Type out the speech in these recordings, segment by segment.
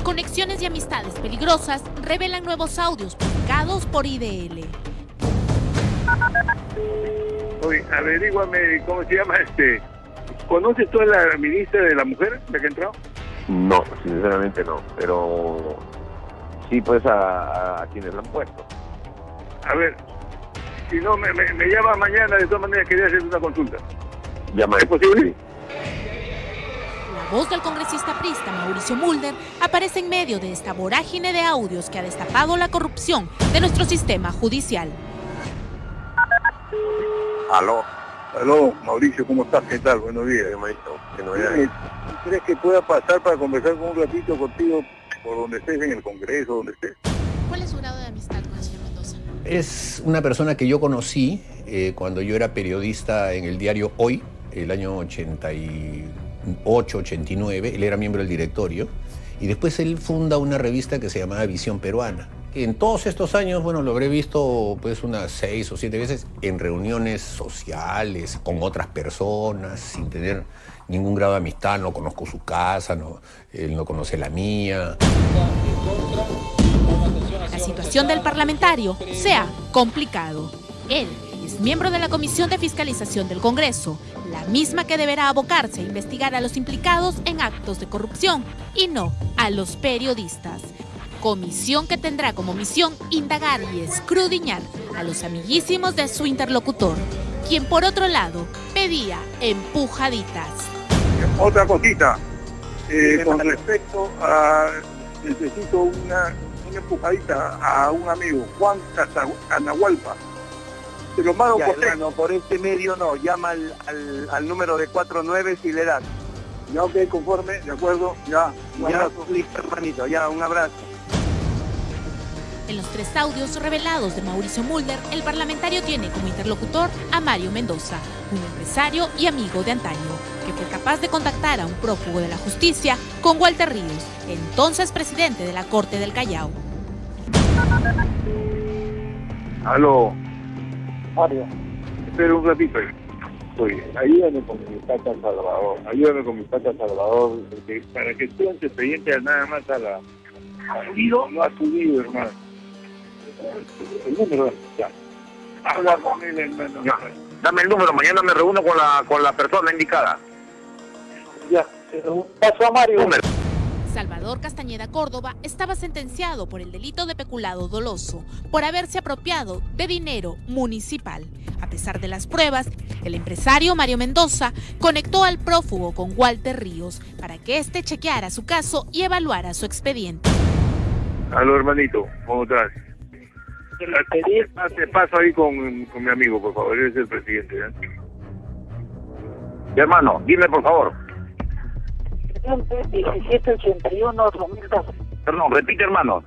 Conexiones y amistades peligrosas revelan nuevos audios publicados por IDL. Oye, averíguame, ¿cómo se llama este? ¿Conoces tú a la ministra de la Mujer, la que ha entrado? No, sinceramente no, pero sí pues a quienes la han puesto. A ver, si no me llama mañana, de todas maneras quería hacer una consulta. Llama. ¿Es posible? La voz del congresista priista Mauricio Mulder aparece en medio de esta vorágine de audios que ha destapado la corrupción de nuestro sistema judicial. Aló. Aló, Mauricio, ¿cómo estás? ¿Qué tal? Buenos días. Maestro, que no vaya. ¿Crees que pueda pasar para conversar con un ratito contigo por donde estés, en el Congreso, donde estés? ¿Cuál es su grado de amistad con el señor Mendoza? Es una persona que yo conocí cuando yo era periodista en el diario Hoy, el año 88, 89. Él era miembro del directorio y después él funda una revista que se llamaba Visión Peruana. En todos estos años, bueno, lo habré visto pues unas 6 o 7 veces en reuniones sociales, con otras personas, sin tener ningún grado de amistad. No conozco su casa, él no conoce la mía. La situación del parlamentario se ha complicado. Él es miembro de la Comisión de Fiscalización del Congreso, la misma que deberá abocarse a investigar a los implicados en actos de corrupción y no a los periodistas. Comisión que tendrá como misión indagar y escudriñar a los amiguísimos de su interlocutor, quien por otro lado pedía empujaditas. Otra cosita, con respecto a, necesito una empujadita a un amigo, Juan Canahualpa. Te lo mando por no, por este medio no, llama al número de 49 y le das. Ya, ok, conforme, de acuerdo, ya. Ya, listo, hermanito, ya, un abrazo. En los 3 audios revelados de Mauricio Mulder, el parlamentario tiene como interlocutor a Mario Mendoza, un empresario y amigo de antaño, que fue capaz de contactar a un prófugo de la justicia con Walter Ríos, entonces presidente de la Corte del Callao. Aló. Mario. Espera un ratito. Oye, ayúdame con mi Tata Salvador. Ayúdame con mi Tata Salvador, porque para que tú antes expediente nada más a la... ¿Ha subido? No ha subido, hermano. El número, ya. Habla con él, hermano. Ya. Dame el número, mañana me reúno con la persona indicada. Ya, paso a Mario. Número. Salvador Castañeda Córdoba estaba sentenciado por el delito de peculado doloso por haberse apropiado de dinero municipal. A pesar de las pruebas, el empresario Mario Mendoza conectó al prófugo con Walter Ríos para que éste chequeara su caso y evaluara su expediente. Aló, hermanito, ¿cómo estás? Te paso ahí con mi amigo, por favor, él es el presidente. Hermano, dime por favor. 1781-2012. Perdón, repite, hermano.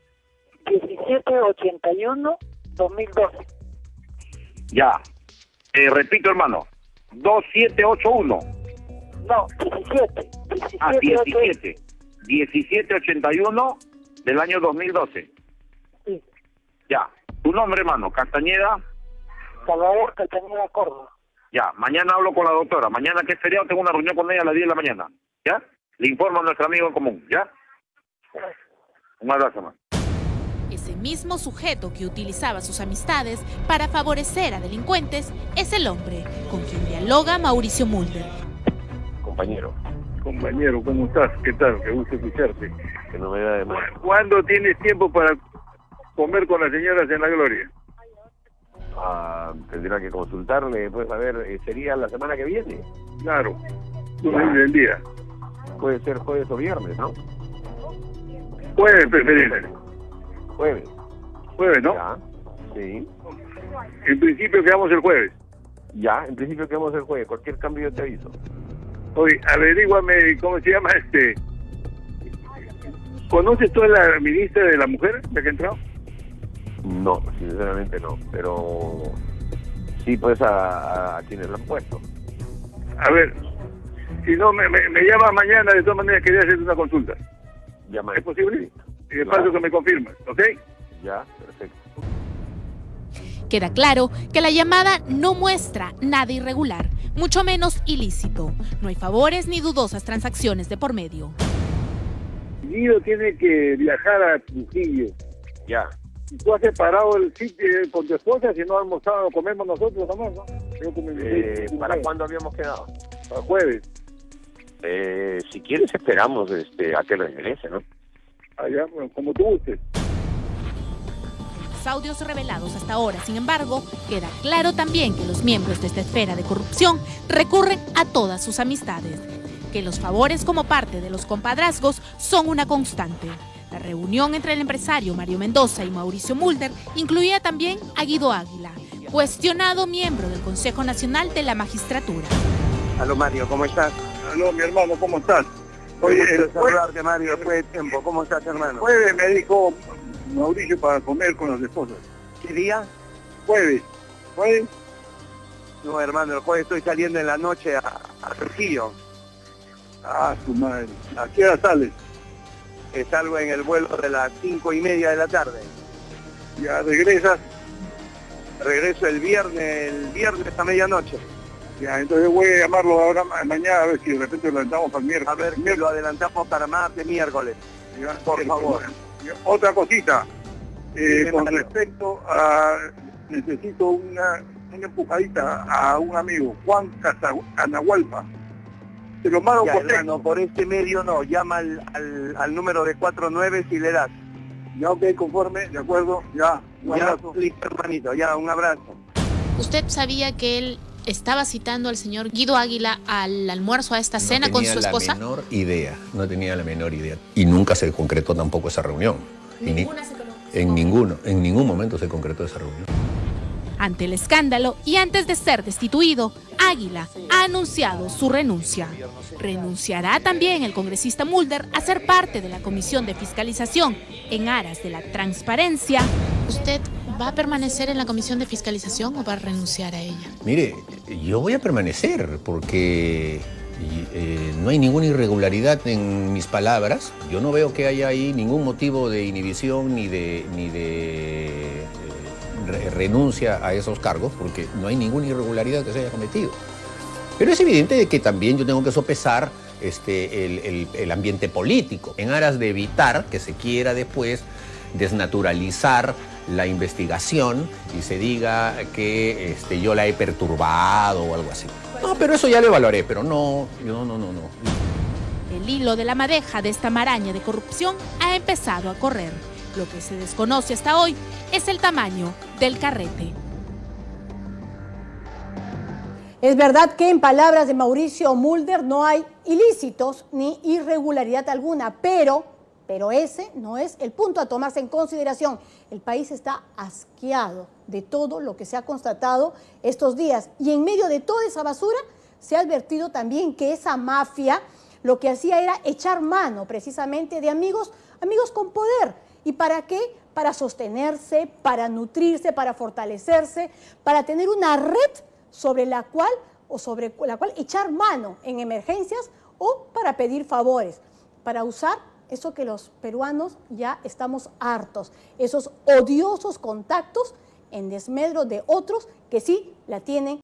1781-2012. Ya. Repito, hermano. 2781. No, 17. 17. 1781 del año 2012. Sí. Ya. Tu nombre, hermano. Castañeda. Salvador Castañeda Córdoba. Ya. Mañana hablo con la doctora. Mañana que es feriado tengo una reunión con ella a las 10 de la mañana. ¿Ya? Le informo a nuestro amigo en común. ¿Ya? Un abrazo, hermano. Ese mismo sujeto que utilizaba sus amistades para favorecer a delincuentes es el hombre con quien dialoga Mauricio Mulder. Compañero. Compañero, ¿cómo estás? ¿Qué tal? Qué gusto escucharte. Que no me da de más. ¿Cuándo tienes tiempo para comer con las señoras en la gloria? Tendrá que consultarle, pues a ver, ¿sería la semana que viene? Claro, tú me dices el día. Puede ser jueves o viernes, ¿no? Jueves, preferible. Jueves. Jueves, ¿no? Ya, sí. En principio quedamos el jueves. Ya, en principio quedamos el jueves. Cualquier cambio yo te aviso. Oye, averíguame, ¿cómo se llama este? ¿Conoces tú a la ministra de la Mujer, la que ha entrado? No, sinceramente no, pero sí pues a quienes la han puesto. A ver, si no me llama mañana, de todas maneras quería hacer una consulta. Llama. ¿Es posible? Y de Claro. paso que me confirmas, ¿ok? Ya, perfecto. Queda claro que la llamada no muestra nada irregular, mucho menos ilícito. No hay favores ni dudosas transacciones de por medio. Ni Guido tiene que viajar a Trujillo. Ya. Y tú has separado el sitio con tu esposa, si no almorzamos, comemos nosotros nomás, ¿no? ¿Para cuándo habíamos quedado? Para jueves. Si quieres esperamos a que regrese, ¿no? Allá, bueno, como tú gustes. Los audios revelados hasta ahora, sin embargo, queda claro también que los miembros de esta esfera de corrupción recurren a todas sus amistades, que los favores como parte de los compadrazgos son una constante. La reunión entre el empresario Mario Mendoza y Mauricio Mulder incluía también a Guido Águila, cuestionado miembro del Consejo Nacional de la Magistratura. Aló Mario, ¿cómo estás? Aló, mi hermano, ¿cómo estás? Oye, el saludarte Mario, después de tiempo. ¿Cómo estás, hermano? jueves me dijo Mauricio para comer con las esposas. ¿Qué día? Jueves. ¿Jueves? No, hermano, el jueves estoy saliendo en la noche a Trujillo. Ah, su madre. ¿A qué hora sales? Salgo en el vuelo de las 5:30 de la tarde. Ya regresas. Regreso el viernes a medianoche. Ya, entonces voy a llamarlo ahora mañana a ver si de repente lo adelantamos para el miércoles. A ver si lo adelantamos para martes, miércoles. Ya, por favor. Ya, otra cosita. Con Mario. respecto a... Necesito una empujadita a un amigo, Juan Canahualpa. Te lo mando Ya, por hermano, texto. por este medio no. Llama al número de 49 si le das. Ya, ok, conforme, de acuerdo. Ya, un Ya, abrazo. listo, hermanito. Ya, un abrazo. ¿Usted sabía que él estaba citando al señor Guido Águila al almuerzo, a esta cena con su esposa? No tenía la menor idea. Y nunca se concretó tampoco esa reunión. En ningún momento se concretó esa reunión. Ante el escándalo y antes de ser destituido, Águila ha anunciado su renuncia. Renunciará también el congresista Mulder a ser parte de la Comisión de Fiscalización en aras de la transparencia. ¿Usted va a permanecer en la Comisión de Fiscalización o va a renunciar a ella? Mire, yo voy a permanecer porque no hay ninguna irregularidad en mis palabras. Yo no veo que haya ahí ningún motivo de inhibición ni de renuncia a esos cargos, porque no hay ninguna irregularidad que se haya cometido. Pero es evidente de que también yo tengo que sopesar el ambiente político, en aras de evitar que se quiera después desnaturalizar la investigación y se diga que yo la he perturbado o algo así. No, pero eso ya lo evaluaré, pero no. El hilo de la madeja de esta maraña de corrupción ha empezado a correr. Lo que se desconoce hasta hoy es el tamaño del carrete. Es verdad que en palabras de Mauricio Mulder no hay ilícitos ni irregularidad alguna, pero ese no es el punto a tomarse en consideración. El país está asqueado de todo lo que se ha constatado estos días y en medio de toda esa basura se ha advertido también que esa mafia lo que hacía era echar mano precisamente de amigos con poder. ¿Y para qué? Para sostenerse, para nutrirse, para fortalecerse, para tener una red sobre la cual echar mano en emergencias o para pedir favores, para usar eso que los peruanos ya estamos hartos, esos odiosos contactos en desmedro de otros que sí la tienen